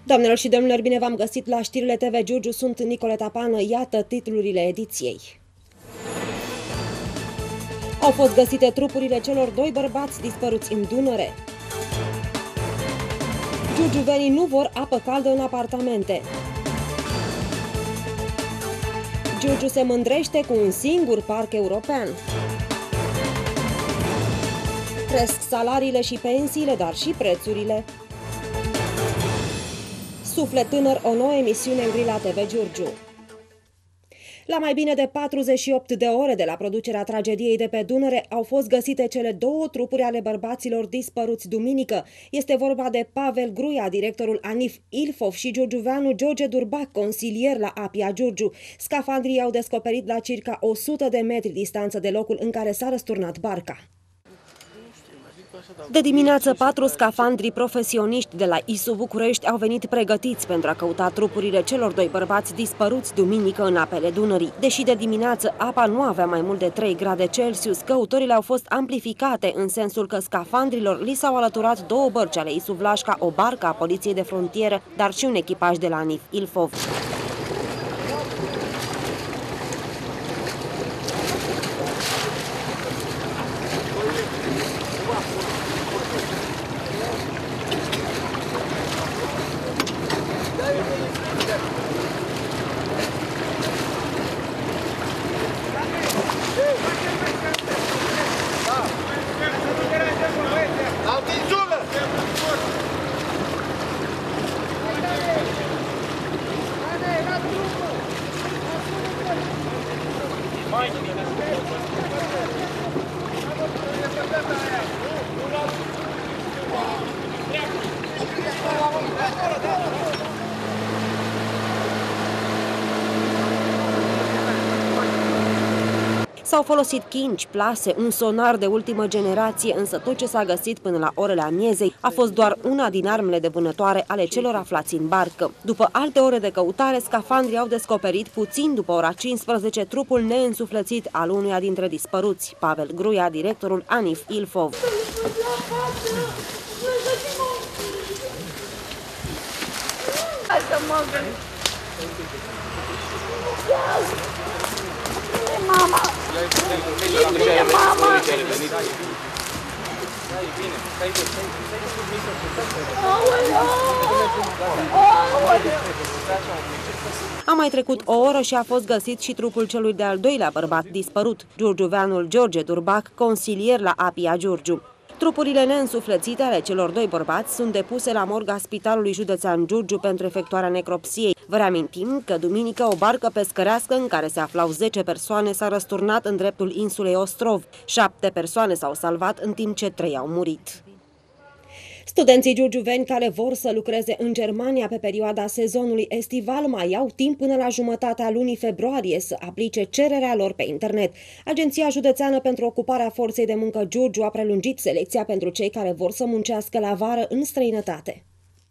Doamnelor și domnilor, bine v-am găsit la știrile TV Giurgiu, sunt Nicoleta Pană, iată titlurile ediției. Au fost găsite trupurile celor doi bărbați dispăruți în Dunăre. Giurgiuvenii nu vor apă caldă în apartamente. Giurgiu se mândrește cu un singur parc european. Cresc salariile și pensiile, dar și prețurile. Suflet tânăr, o nouă emisiune în Grila TV Giurgiu. La mai bine de 48 de ore de la producerea tragediei de pe Dunăre au fost găsite cele două trupuri ale bărbaților dispăruți duminică. Este vorba de Pavel Gruia, directorul ANIF Ilfov, și giurgiuveanul George Durbac, consilier la APIA Giurgiu. Scafandrii au descoperit la circa 100 de metri distanță de locul în care s-a răsturnat barca. De dimineață, 4 scafandri profesioniști de la ISU București au venit pregătiți pentru a căuta trupurile celor doi bărbați dispăruți duminică în apele Dunării. Deși de dimineață apa nu avea mai mult de 3 grade Celsius, căutorile au fost amplificate în sensul că scafandrilor li s-au alăturat două bărci ale ISU Vlașca, o barcă a Poliției de Frontieră, dar și un echipaj de la ANIF Ilfov. S-au folosit chinci, plase, un sonar de ultimă generație, însă tot ce s-a găsit până la orele amiezei a fost doar una din armele de vânătoare ale celor aflați în barcă. După alte ore de căutare, scafandrii au descoperit, puțin după ora 15, trupul neînsuflețit al unuia dintre dispăruți, Pavel Gruia, directorul ANIF Ilfov. Mama! Mama! A mai trecut o oră și a fost găsit și trupul celui de-al doilea bărbat dispărut, giurgiuveanul George Durbac, consilier la APIA Giurgiu. Trupurile neînsuflețite ale celor doi bărbați sunt depuse la morga Spitalului Județean Giurgiu pentru efectuarea necropsiei. Vă reamintim că duminică o barcă pescărească în care se aflau 10 persoane s-a răsturnat în dreptul insulei Ostrov. 7 persoane s-au salvat, în timp ce 3 au murit. Studenții giurgiuveni care vor să lucreze în Germania pe perioada sezonului estival mai au timp până la jumătatea lunii februarie să aplice cererea lor pe internet. Agenția Județeană pentru Ocuparea Forței de Muncă Giurgiu a prelungit selecția pentru cei care vor să muncească la vară în străinătate.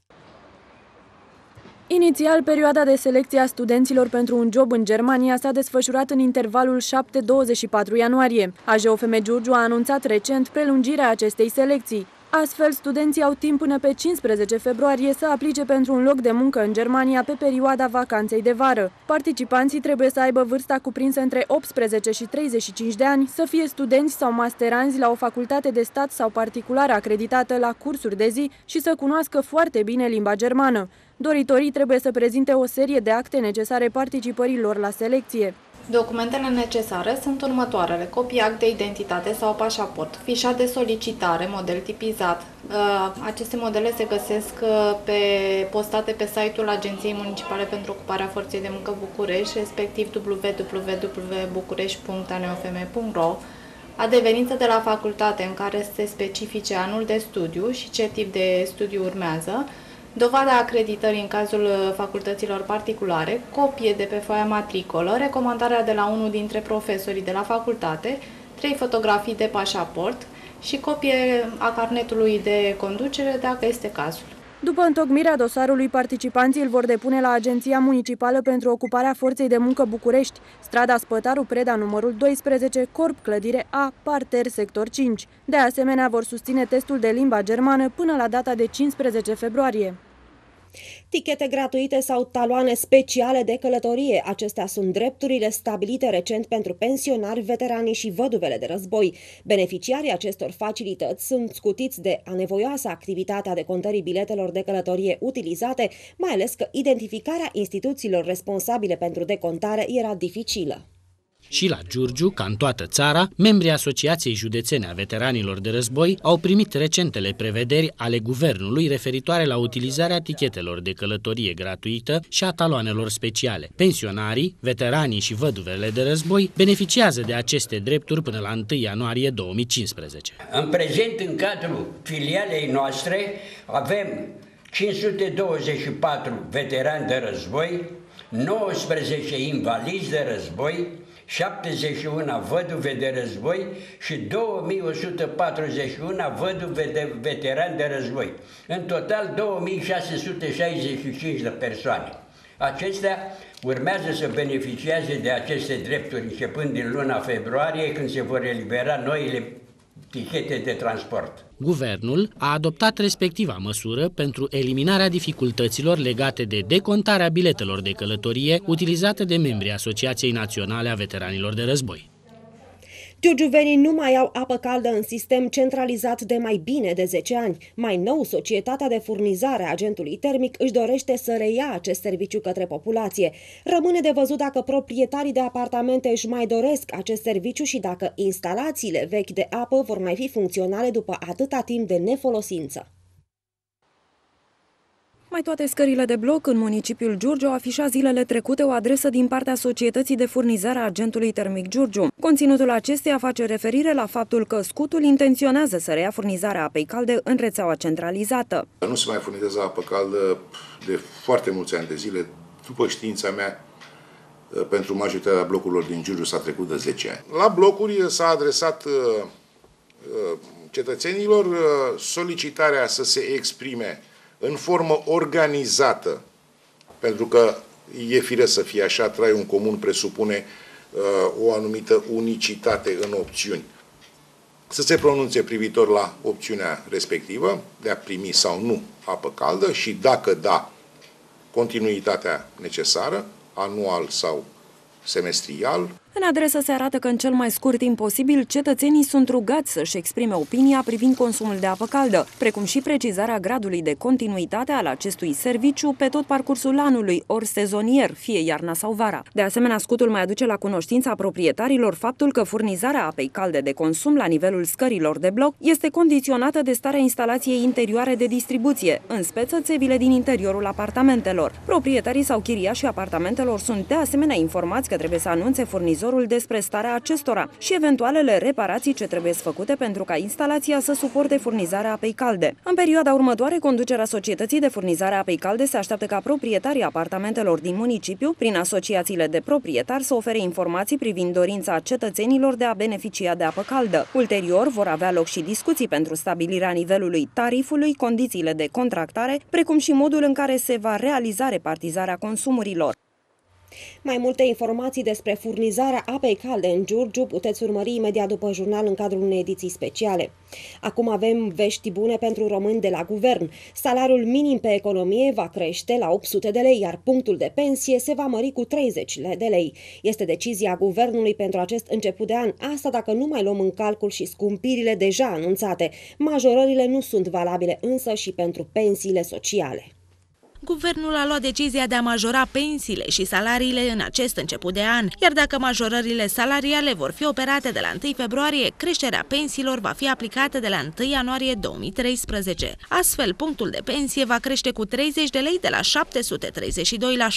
Inițial, perioada de selecție a studenților pentru un job în Germania s-a desfășurat în intervalul 7-24 ianuarie. AJOFM Giurgiu a anunțat recent prelungirea acestei selecții. Astfel, studenții au timp până pe 15 februarie să aplice pentru un loc de muncă în Germania pe perioada vacanței de vară. Participanții trebuie să aibă vârsta cuprinsă între 18 și 35 de ani, să fie studenți sau masteranzi la o facultate de stat sau particulară acreditată la cursuri de zi și să cunoască foarte bine limba germană. Doritorii trebuie să prezinte o serie de acte necesare participărilor la selecție. Documentele necesare sunt următoarele: copii, act de identitate sau pașaport, fișa de solicitare, model tipizat. Aceste modele se găsesc postate pe site-ul Agenției Municipale pentru Ocuparea Forței de Muncă București, respectiv www.bucurești.aneofm.ro, adeverință de la facultate în care se specifice anul de studiu și ce tip de studiu urmează, dovada acreditării în cazul facultăților particulare, copie de pe foaia matricolă, recomandarea de la unul dintre profesorii de la facultate, 3 fotografii de pașaport și copie a carnetului de conducere, dacă este cazul. După întocmirea dosarului, participanții îl vor depune la Agenția Municipală pentru Ocuparea Forței de Muncă București, strada Spătaru Preda, numărul 12, Corp Clădire A, parter, sector 5. De asemenea, vor susține testul de limba germană până la data de 15 februarie. Tichete gratuite sau taloane speciale de călătorie. Acestea sunt drepturile stabilite recent pentru pensionari, veteranii și văduvele de război. Beneficiarii acestor facilități sunt scutiți de anevoioasa activitatea de contării biletelor de călătorie utilizate, mai ales că identificarea instituțiilor responsabile pentru decontare era dificilă. Și la Giurgiu, ca în toată țara, membrii Asociației Județene a Veteranilor de Război au primit recentele prevederi ale guvernului referitoare la utilizarea tichetelor de călătorie gratuită și a taloanelor speciale. Pensionarii, veteranii și văduvele de război beneficiază de aceste drepturi până la 1 ianuarie 2015. În prezent, în cadrul filialei noastre, avem 524 veterani de război, 19 invalizi de război, 71 văduve de război și 2141 văduve de veterani de război. În total 2665 de persoane. Acestea urmează să beneficieze de aceste drepturi începând din luna februarie, când se vor elibera noile tichete de transport. Guvernul a adoptat respectiva măsură pentru eliminarea dificultăților legate de decontarea biletelor de călătorie utilizate de membrii Asociației Naționale a Veteranilor de Război. Giurgiuvenii nu mai au apă caldă în sistem centralizat de mai bine de 10 ani. Mai nou, societatea de furnizare a agentului termic își dorește să reia acest serviciu către populație. Rămâne de văzut dacă proprietarii de apartamente își mai doresc acest serviciu și dacă instalațiile vechi de apă vor mai fi funcționale după atâta timp de nefolosință. Mai toate scările de bloc în municipiul Giurgiu afișa zilele trecute o adresă din partea Societății de Furnizare a Agentului Termic Giurgiu. Conținutul acesteia face referire la faptul că scutul intenționează să reia furnizarea apei calde în rețeaua centralizată. Nu se mai furnizează apă caldă de foarte mulți ani de zile. După știința mea, pentru majoritatea blocurilor din Giurgiu s-a trecut de 10 ani. La blocuri s-a adresat cetățenilor solicitarea să se exprime în formă organizată, pentru că e firesc să fie așa, traiul în comun presupune o anumită unicitate în opțiuni. Să se pronunțe privitor la opțiunea respectivă, de a primi sau nu apă caldă și, dacă da, continuitatea necesară, anual sau semestrial. În adresă se arată că în cel mai scurt timp posibil cetățenii sunt rugați să-și exprime opinia privind consumul de apă caldă, precum și precizarea gradului de continuitate al acestui serviciu pe tot parcursul anului, ori sezonier, fie iarna sau vara. De asemenea, scutul mai aduce la cunoștința proprietarilor faptul că furnizarea apei calde de consum la nivelul scărilor de bloc este condiționată de starea instalației interioare de distribuție, în speță țevile din interiorul apartamentelor. Proprietarii sau chiriașii apartamentelor sunt de asemenea informați că trebuie să anunțe furnizorul despre starea acestora și eventualele reparații ce trebuie făcute pentru ca instalația să suporte furnizarea apei calde. În perioada următoare, conducerea Societății de Furnizare a Apei Calde se așteaptă ca proprietarii apartamentelor din municipiu, prin asociațiile de proprietari, să ofere informații privind dorința cetățenilor de a beneficia de apă caldă. Ulterior, vor avea loc și discuții pentru stabilirea nivelului tarifului, condițiile de contractare, precum și modul în care se va realiza repartizarea consumurilor. Mai multe informații despre furnizarea apei calde în Giurgiu puteți urmări imediat după jurnal în cadrul unei ediții speciale. Acum avem vești bune pentru români de la guvern. Salariul minim pe economie va crește la 800 de lei, iar punctul de pensie se va mări cu 30 de lei. Este decizia guvernului pentru acest început de an, asta dacă nu mai luăm în calcul și scumpirile deja anunțate. Majorările nu sunt valabile însă și pentru pensiile sociale. Guvernul a luat decizia de a majora pensiile și salariile în acest început de an, iar dacă majorările salariale vor fi operate de la 1 februarie, creșterea pensiilor va fi aplicată de la 1 ianuarie 2013. Astfel, punctul de pensie va crește cu 30 de lei de la 732 la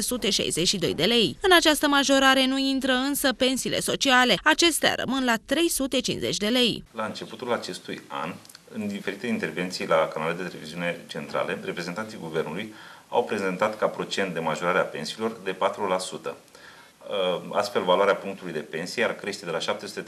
762 de lei. În această majorare nu intră însă pensiile sociale, acestea rămân la 350 de lei. La începutul acestui an, în diferite intervenții la canalele de televiziune centrale, reprezentanții guvernului au prezentat ca procent de majorare a pensiilor de 4%. Astfel, valoarea punctului de pensie ar crește de la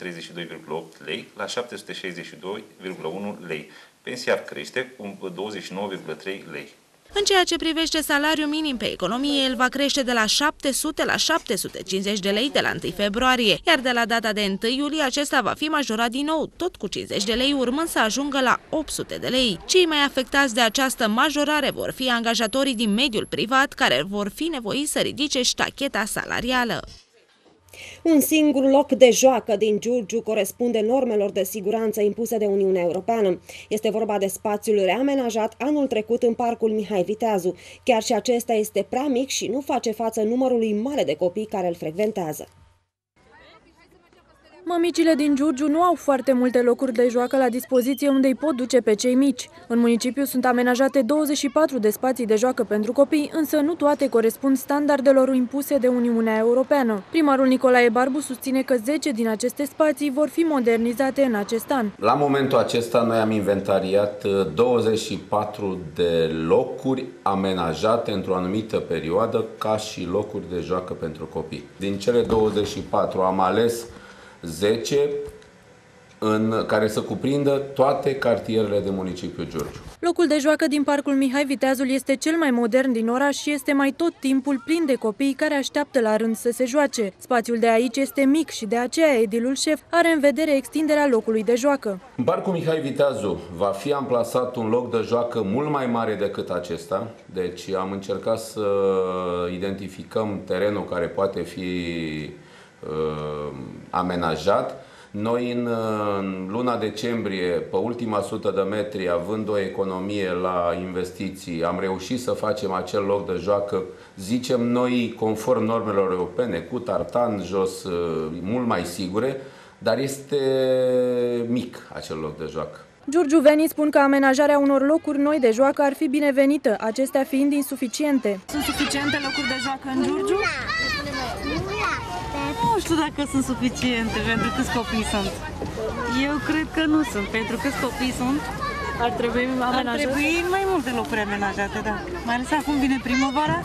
732,8 lei la 762,1 lei. Pensia ar crește cu 29,3 lei. În ceea ce privește salariul minim pe economie, el va crește de la 700 la 750 de lei de la 1 februarie, iar de la data de 1 iulie acesta va fi majorat din nou, tot cu 50 de lei, urmând să ajungă la 800 de lei. Cei mai afectați de această majorare vor fi angajatorii din mediul privat, care vor fi nevoiți să ridice ștacheta salarială. Un singur loc de joacă din Giurgiu corespunde normelor de siguranță impuse de Uniunea Europeană. Este vorba de spațiul reamenajat anul trecut în parcul Mihai Viteazu. Chiar și acesta este prea mic și nu face față numărului mare de copii care îl frecventează. Mămicile din Giurgiu nu au foarte multe locuri de joacă la dispoziție unde îi pot duce pe cei mici. În municipiu sunt amenajate 24 de spații de joacă pentru copii, însă nu toate corespund standardelor impuse de Uniunea Europeană. Primarul Nicolae Barbu susține că 10 din aceste spații vor fi modernizate în acest an. La momentul acesta noi am inventariat 24 de locuri amenajate într-o anumită perioadă ca și locuri de joacă pentru copii. Din cele 24 am ales 10 în care să cuprindă toate cartierele de municipiul Giurgiu. Locul de joacă din parcul Mihai Viteazul este cel mai modern din oraș și este mai tot timpul plin de copii care așteaptă la rând să se joace. Spațiul de aici este mic și de aceea edilul șef are în vedere extinderea locului de joacă. În parcul Mihai Viteazu va fi amplasat un loc de joacă mult mai mare decât acesta, deci am încercat să identificăm terenul care poate fi amenajat. Noi în luna decembrie, pe ultima 100 de metri, având o economie la investiții, am reușit să facem acel loc de joacă, zicem noi, conform normelor europene, cu tartan jos, mult mai sigure, dar este mic acel loc de joacă. Giurgiuvenii spun că amenajarea unor locuri noi de joacă ar fi binevenită, acestea fiind insuficiente. Sunt suficiente locuri de joacă în Giurgiu? Nu știu dacă sunt suficiente pentru câți copii sunt. Eu cred că nu sunt. Pentru câți copii sunt, ar trebui amenajate? Ar trebui mai multe locuri amenajate, da. Mai ales acum vine primăvara.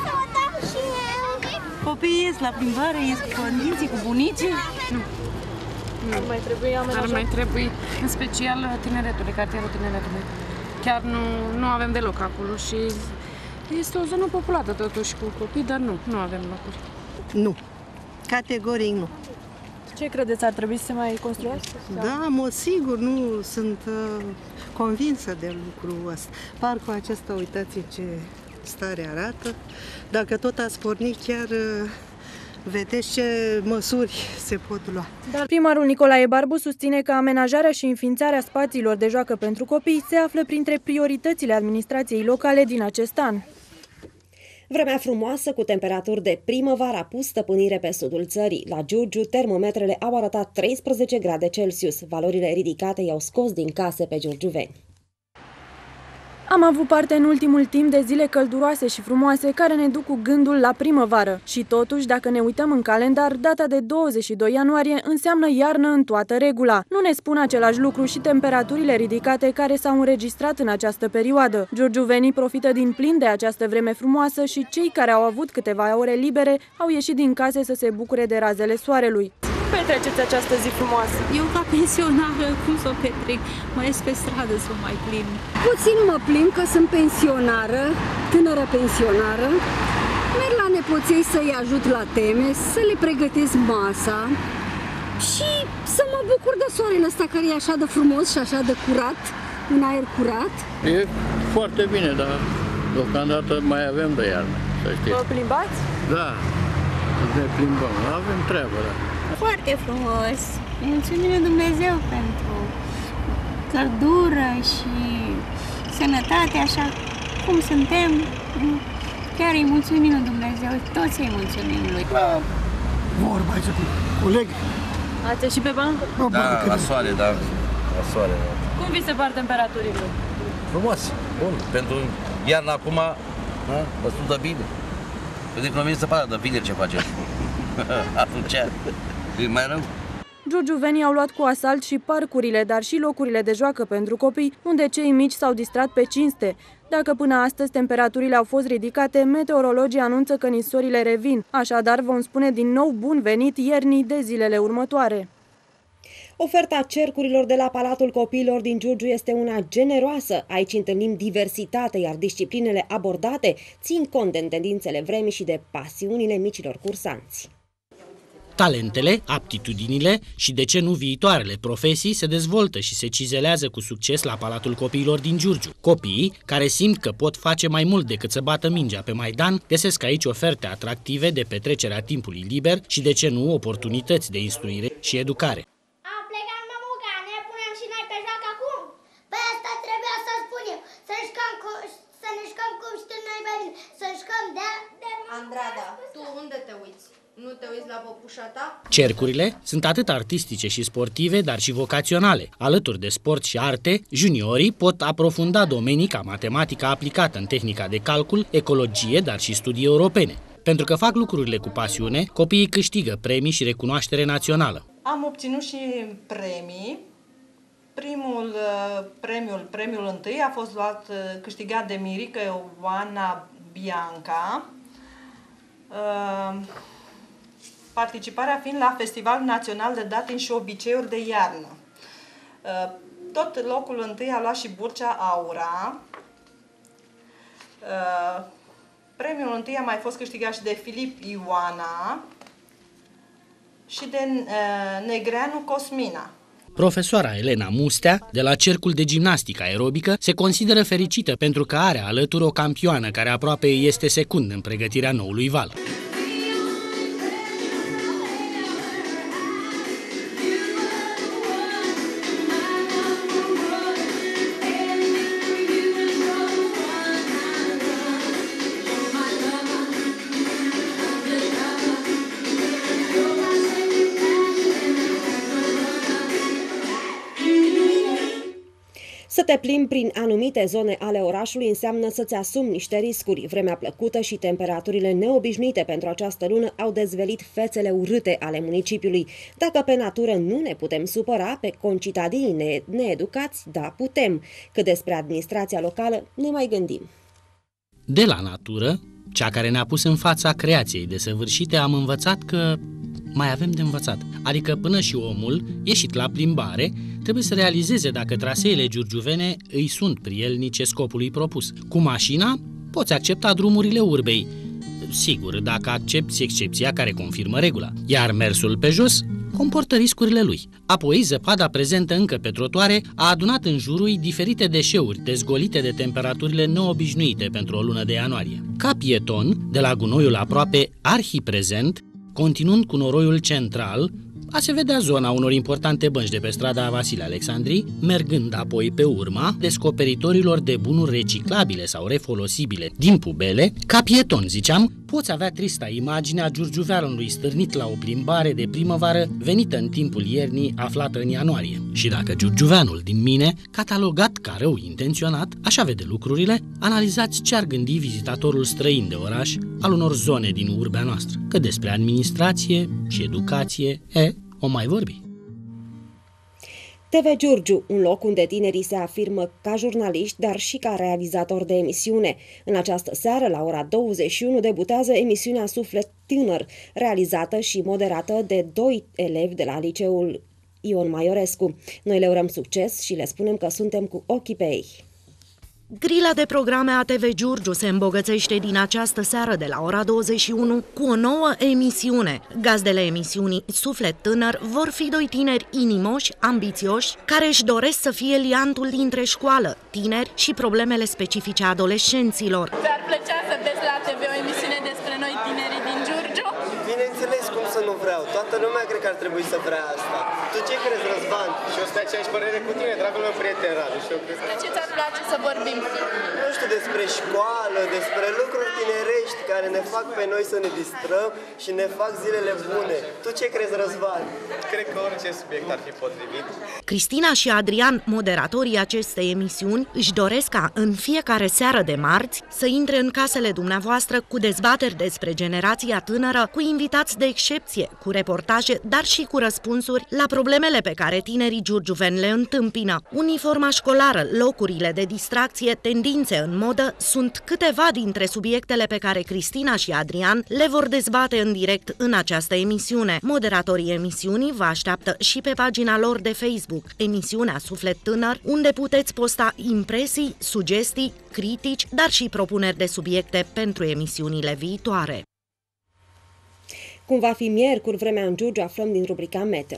Copiii ies la plimbare, ies cu părinții, cu bunicii. Nu. Ar mai trebui amenajat? Ar mai trebui, în special tineretului, cartierul tineretului. Chiar nu avem deloc acolo și este o zonă populată totuși cu copii, dar nu avem locuri. Nu. Categoric nu. Ce credeți, ar trebui să se mai construiască? Da, sigur, nu sunt convinsă de lucrul ăsta. Parcul acesta, uitați ce stare arată. Dacă tot ați pornit, chiar vedeți ce măsuri se pot lua. Dar primarul Nicolae Barbu susține că amenajarea și înființarea spațiilor de joacă pentru copii se află printre prioritățile administrației locale din acest an. Vremea frumoasă cu temperaturi de primăvară a pus stăpânire pe sudul țării. La Giurgiu, termometrele au arătat 13 grade Celsius. Valorile ridicate i-au scos din case pe giurgiuveni. Am avut parte în ultimul timp de zile călduroase și frumoase care ne duc cu gândul la primăvară. Și totuși, dacă ne uităm în calendar, data de 22 ianuarie înseamnă iarnă în toată regula. Nu ne spun același lucru și temperaturile ridicate care s-au înregistrat în această perioadă. Giurgiuvenii profită din plin de această vreme frumoasă și cei care au avut câteva ore libere au ieșit din case să se bucure de razele soarelui. Cum petreceți această zi frumoasă? Eu, ca pensionară, cum să o petrec? Mă ies pe stradă să mai plimb. Puțin mă plimb, că sunt pensionară, tânără pensionară. Merg la nepoței să-i ajut la teme, să le pregătesc masa și să mă bucur de soarele ăsta care e așa de frumos și așa de curat, în aer curat. E foarte bine, dar deocamdată mai avem de iarnă, să știți. Vă plimbați? Da, ne plimbăm, avem treabă, da. Foarte frumos. Mulțumim lui Dumnezeu pentru căldură și sănătate, așa cum suntem. Chiar îi mulțumim lui Dumnezeu, toți îi mulțumim lui. Vorba aici cu colegi. Ați ieșit pe bancă? Da, la soare, da. La soare, da. Cum vi se par temperaturile? Frumos, bun. Pentru iarna acum, destul de bine. Pentru că nu se pare de bine ce facem. Atunci e mai rău. Giurgiuvenii au luat cu asalt și parcurile, dar și locurile de joacă pentru copii, unde cei mici s-au distrat pe cinste. Dacă până astăzi temperaturile au fost ridicate, meteorologii anunță că nisorile revin. Așadar, vom spune din nou bun venit iernii de zilele următoare. Oferta cercurilor de la Palatul Copiilor din Giurgiu este una generoasă. Aici întâlnim diversitate, iar disciplinele abordate țin cont de tendințele vremii și de pasiunile micilor cursanți. Talentele, aptitudinile și, de ce nu, viitoarele profesii se dezvoltă și se cizelează cu succes la Palatul Copiilor din Giurgiu. Copiii, care simt că pot face mai mult decât să bată mingea pe Maidan, găsesc aici oferte atractive de petrecerea timpului liber și, de ce nu, oportunități de instruire și educare. Am plecat, mămuca, ne punem și noi pe joc acum? Păi asta trebuia să spunem, să ne jucăm cum știm noi mai bine, să jucăm de... Andrada, tu unde te uiți? Nu te uiți la păpușa ta? Cercurile sunt atât artistice și sportive, dar și vocaționale. Alături de sport și arte, juniorii pot aprofunda domenii ca matematica aplicată în tehnica de calcul, ecologie, dar și studii europene. Pentru că fac lucrurile cu pasiune, copiii câștigă premii și recunoaștere națională. Am obținut și premii. Premiul întâi a fost câștigat de Mirica Ioana Bianca, participarea fiind la Festivalul Național de Datini și Obiceiuri de Iarnă. Tot locul întâi a luat și Burcea Aura. Premiul întâi a mai fost câștigat și de Filip Ioana și de Negreanu Cosmina. Profesoara Elena Mustea, de la Cercul de Gimnastică Aerobică, se consideră fericită pentru că are alături o campioană care aproape este secundă în pregătirea noului val. Să te plimbi prin anumite zone ale orașului înseamnă să-ți asumi niște riscuri. Vremea plăcută și temperaturile neobișnuite pentru această lună au dezvelit fețele urâte ale municipiului. Dacă pe natură nu ne putem supăra, pe concitadinii needucați, da, putem. Că despre administrația locală ne mai gândim. De la natură, cea care ne-a pus în fața creației desăvârșite, am învățat că mai avem de învățat. Adică până și omul, ieșit la plimbare, trebuie să realizeze dacă traseele giurgiuvene îi sunt prielnice scopului propus. Cu mașina poți accepta drumurile urbei, sigur, dacă accepti excepția care confirmă regula, iar mersul pe jos comportă riscurile lui. Apoi, zăpada prezentă încă pe trotuare a adunat în jurul diferite deșeuri dezgolite de temperaturile neobișnuite pentru o lună de ianuarie. Ca pieton, de la gunoiul aproape arhiprezent, continuând cu noroiul central, a se vedea zona unor importante bănci de pe strada Vasile Alexandri, mergând apoi pe urma descoperitorilor de bunuri reciclabile sau refolosibile din pubele. Ca pieton, ziceam, poți avea trista imaginea giurgiuveanului stârnit la o plimbare de primăvară venită în timpul iernii aflată în ianuarie. Și dacă giurgiuveanul din mine, catalogat ca rău intenționat, așa vede lucrurile, analizați ce ar gândi vizitatorul străin de oraș al unor zone din urbea noastră, că despre administrație și educație, o mai vorbi. TV Giurgiu, un loc unde tinerii se afirmă ca jurnaliști, dar și ca realizatori de emisiune. În această seară, la ora 21, debutează emisiunea Suflet Tânăr, realizată și moderată de 2 elevi de la liceul Ion Maiorescu. Noi le urăm succes și le spunem că suntem cu ochii pe ei. Grila de programe a TV Giurgiu se îmbogățește din această seară de la ora 21 cu o nouă emisiune. Gazdele emisiunii Suflet Tânăr vor fi 2 tineri inimoși, ambițioși, care își doresc să fie liantul dintre școală, tineri și problemele specifice adolescenților. Ți-ar plăcea să vezi la TV o emisiune despre noi tinerii din Giurgiu? Bineînțeles, cum să nu vreau. Toată lumea cred că ar trebui să vrea asta. Tu ce crezi, Răzvan? Și eu sunt de aceeași părere cu tine, dragul meu prieten Radu. Și eu cred că... De ce ți-ar place să vorbim? Nu știu, despre școală, despre lucruri tinerești care ne fac pe noi să ne distrăm și ne fac zilele bune. Tu ce crezi, Răzvan? Cred că orice subiect ar fi potrivit. Cristina și Adrian, moderatorii acestei emisiuni, își doresc ca în fiecare seară de marți să intre în casele dumneavoastră cu dezbateri despre generația tânără, cu invitați de excepție, cu reportaje, dar și cu răspunsuri la probleme Problemele pe care tinerii giurgiuveni le întâmpină, uniforma școlară, locurile de distracție, tendințe în modă, sunt câteva dintre subiectele pe care Cristina și Adrian le vor dezbate în direct în această emisiune. Moderatorii emisiunii vă așteaptă și pe pagina lor de Facebook, emisiunea Suflet Tânăr, unde puteți posta impresii, sugestii, critici, dar și propuneri de subiecte pentru emisiunile viitoare. Cum va fi miercuri vremea în Giurgiu, aflăm din rubrica Meteo.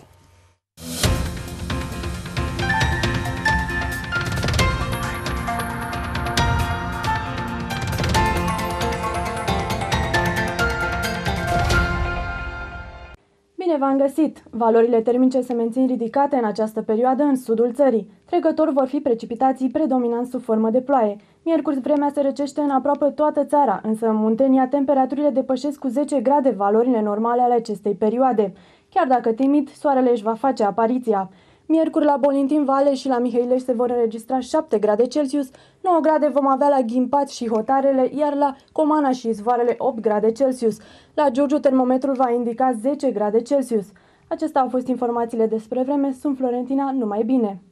Bine v-am găsit! Valorile termice se mențin ridicate în această perioadă în sudul țării. Trecător vor fi precipitații predominant sub formă de ploaie. Miercuri vremea se răcește în aproape toată țara, însă în Muntenia temperaturile depășesc cu 10 grade valorile normale ale acestei perioade. Chiar dacă timid, soarele își va face apariția. Miercuri la Bolintin Vale și la Mihăilești se vor înregistra 7 grade Celsius, 9 grade vom avea la Ghimpat și Hotarele, iar la Comana și Izvoarele 8 grade Celsius. La Giurgiu termometrul va indica 10 grade Celsius. Acestea au fost informațiile despre vreme. Sunt Florentina, numai bine!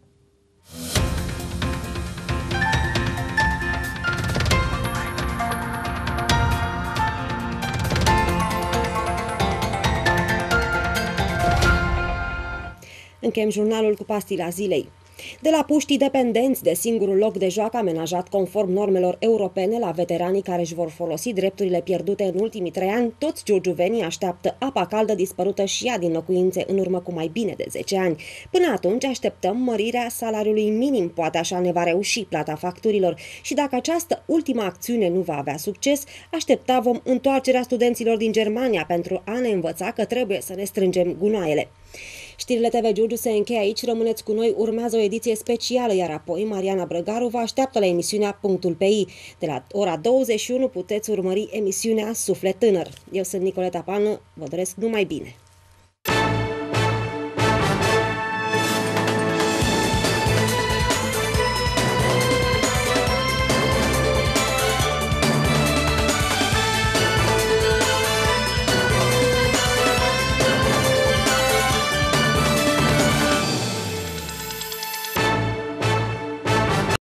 Încheiem jurnalul cu pastila zilei. De la puștii dependenți de singurul loc de joacă amenajat conform normelor europene la veteranii care își vor folosi drepturile pierdute în ultimii 3 ani, toți giurgiuvenii așteaptă apa caldă dispărută și ea din locuințe în urmă cu mai bine de 10 ani. Până atunci așteptăm mărirea salariului minim, poate așa ne va reuși plata facturilor și dacă această ultimă acțiune nu va avea succes, vom întoarcerea studenților din Germania pentru a ne învăța că trebuie să ne strângem gunoaiele. Știrile TV Giurgiu se încheie aici, rămâneți cu noi, urmează o ediție specială, iar apoi Mariana Brăgaru vă așteaptă la emisiunea Punctul pe I. De la ora 21 puteți urmări emisiunea Suflet Tânăr. Eu sunt Nicoleta Pană, vă doresc numai bine!